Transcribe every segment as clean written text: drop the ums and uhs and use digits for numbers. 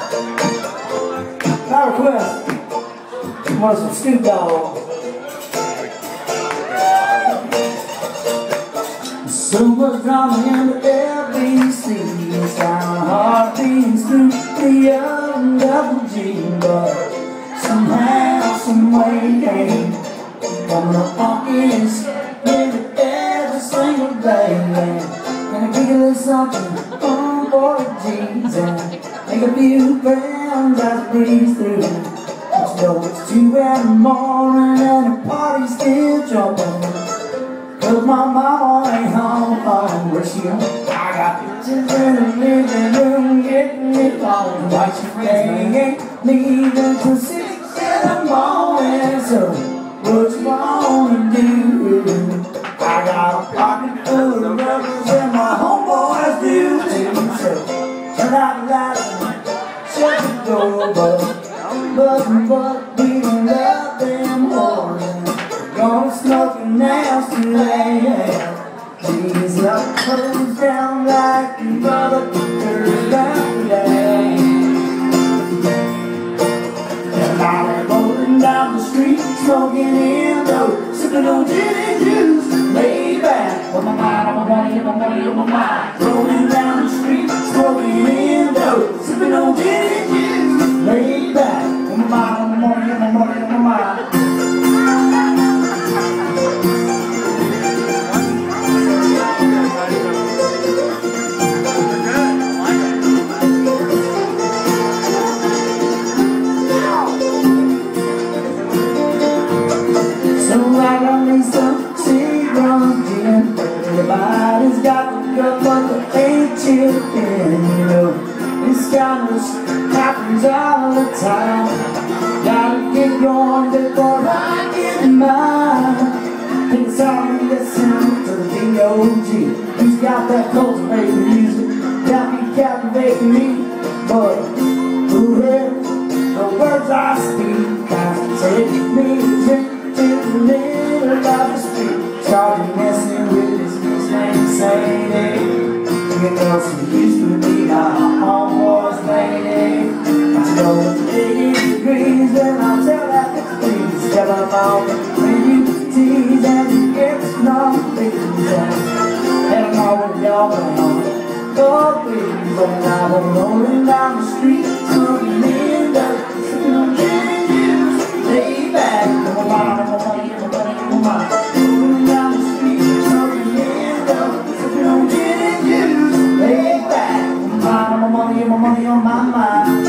My request was from Snoop Dog. So much drama in the LBC, it's kind of hard being Snoop the young double G, but somehow, someway, ain't coming up on this every single day. And I give you something on board the jeans and make a few grams as I breeze through. But you know it's 2 in the morning and the party's still jumping. Cause my mama ain't home, where she at? I got pictures in the living room getting it on. Like she ain't leaving till 6 in the morning. So what you wanna do? I got a pocket full of rubbers and my homeboys do too. So turn out the lights and shut the door, but we don't love them more. Gonna smoke and dance today. Jesus closed down like your brother Peter's down today. And I'm rolling down the street, smoking Indo, sipping on gin and juice, laid back. On my mind, on my money, on my money, on my mind. Rolling down the street, smoking Indo, sipping on gin and juice, laid back. On my mind, on my money, on my money, on my mind. Everybody's got the cup, but they ain't chipping, you know. This kind of happens all the time. Gotta get going before I get mine. It's all we listen to the D.O.G. He's got that cultivating music, got me captivating me. But who heard the words I speak? Take me to drink to the middle of the street. Started messing with this bitch named Sadie. You know she used to be our homeboy's lady. I know it's 80 degrees and I'll tell that bitch please step up on me when you tease and you get snug things. And I know what y'all want. Go please, but now we're rolling down the street, smoking Indo, sipping on gin and juice, lay back. On my mind, on my money, on my money, on my mind. My money on my mind.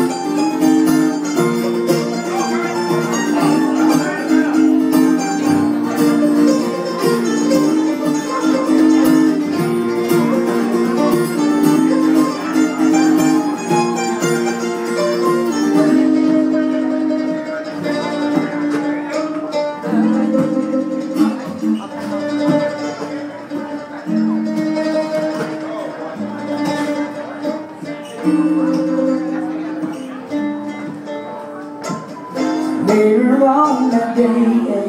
Later on that day,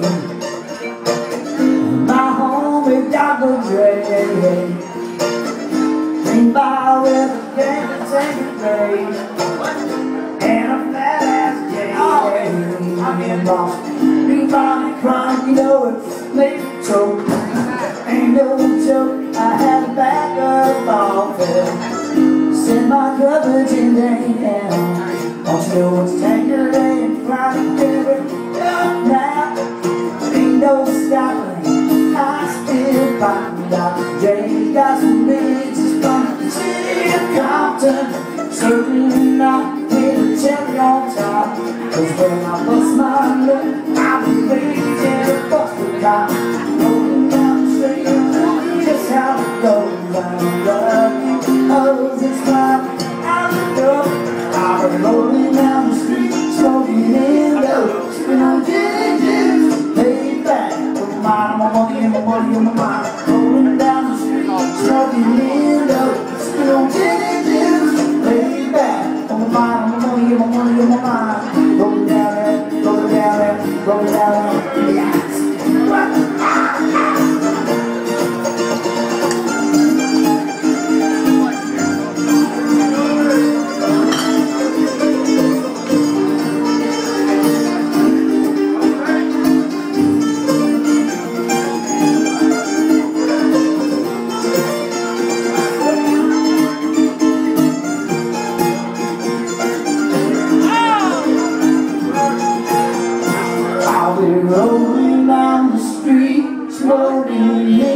my homie Dr. Dre came by with a gang to take a break, and a fat ass J. I'm in Boston, rebounding crying, you know it's late choke. Ain't no joke, I had a back up off it. Send my coverage in down. Don't you know it's Tangerine, flying river, up now. Ain't no stopping, I still fighting. Dr. J's got some bitches from the city of Compton. Certainly not with a cherry on top. Cause when I bust my lip, I'll be ready to bust the cop. Rolling down the street, just how it goes. I love you, oh, it's fine, out the door. I've been rolling down the street, smoking Indo, sipping on gin and juice, laid back. With my mind on my money and my money on my mind. Rolling down the street, smoking Indo. We're rolling down the street, smoking